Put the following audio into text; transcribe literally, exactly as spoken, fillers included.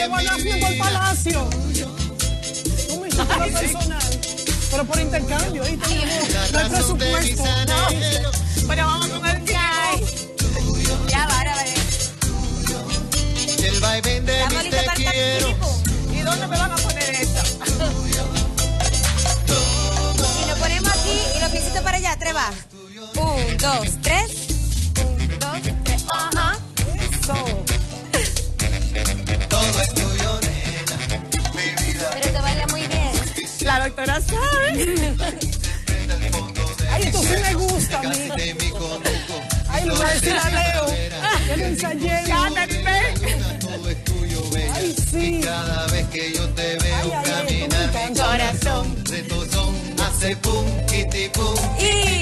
llevan a Fuego al Palacio. Tú me hiciste lo personal. Pero por intercambio, ahí tenemos no hay presupuesto. No. Pero vamos con el chai. Ya va, ahora va. El vaivén de mi te quiero. ¿Y dónde me van a poner esto? Y lo ponemos aquí y los piecitos para allá, tres va. Un, dos, tres. Un, dos, tres. Ajá. Eso. Todo es tuyo, nena, mi vida. Pero te baila muy bien. La doctora sabe. Ay, esto sí me gusta a mí. De mi conuco. Ay, lo voy a decir a Leo. Que lo ensayé. Todo es tuyo, bella. Ay, sí. Y cada vez que yo te veo Ay, ay, ay, esto me caminar, mi encanta. corazón retozón hace pum, kitty pum. Y